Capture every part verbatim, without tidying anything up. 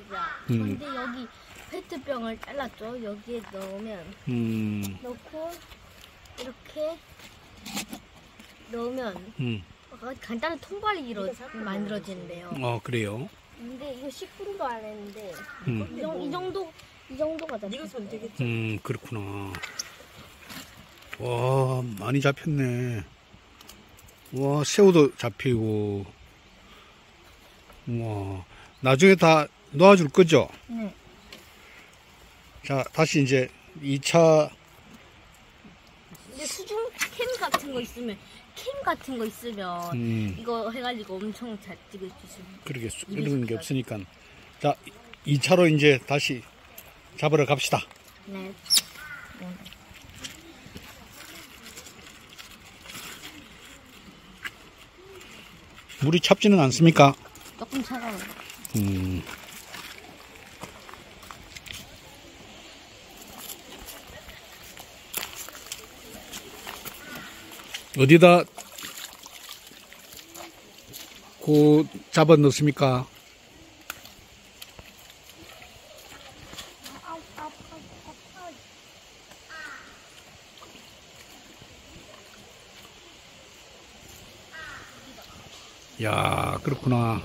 있습니다. 음. 근데 여기 페트병을 잘랐죠. 여기에 넣으면 음. 넣고 이렇게 넣으면 음. 간단한 통발이 이루, 만들어지는데요. 어, 그래요? 근데 이거 십 분도 안 했는데 음. 이, 정, 이 정도 이 정도가 잡혔어요. 음, 그렇구나. 와, 많이 잡혔네. 와, 새우도 잡히고. 와, 나중에 다 놓아줄 거죠? 네. 자, 다시 이제 이 차. 근데 수중 캠 같은 거 있으면 캠 같은 거 있으면 음, 이거 해가지고 엄청 잘 찍을 수 있습니다. 그러게, 수- 이런 게 없으니까. 자, 이 차로 이제 다시 잡으러 갑시다. 네. 물이 찹지는 않습니까? 조금 차가워요. 음. 어디다 고 잡아 넣습니까? 야, 그렇구나.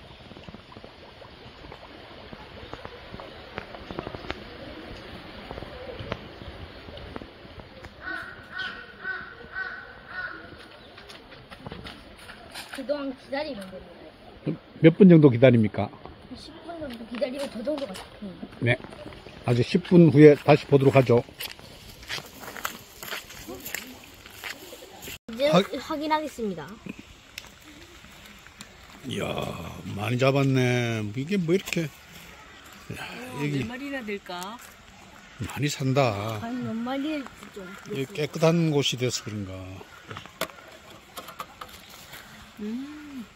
그동안 기다리면 됩니다. 몇 분 정도 기다립니까? 십 분 정도 기다리면 저 정도가 잡힙니다. 네. 아주 십 분 후에 다시 보도록 하죠. 이제 하- 확인하겠습니다. 이야, 많이 잡았네. 이게 뭐 이렇게. 야, 여기 몇 마리나 될까? 많이 산다. 한 몇 마리일지 좀. 여기 깨끗한 곳이 돼서 그런가. 음.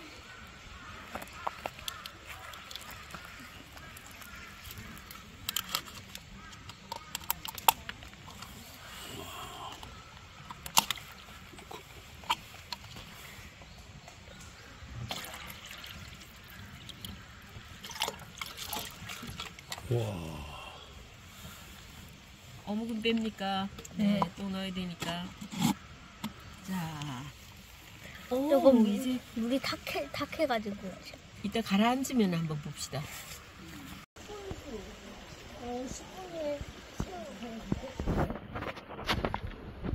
와, 어묵은 뺍니까? 네, 또 넣어야 되니까. 자, 오, 조금 이제 물이 탁해 탁해가지고. 이따 가라앉으면 한번 봅시다.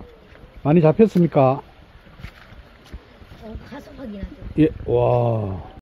많이 잡혔습니까? 어, 가서 확인하죠. 예, 와.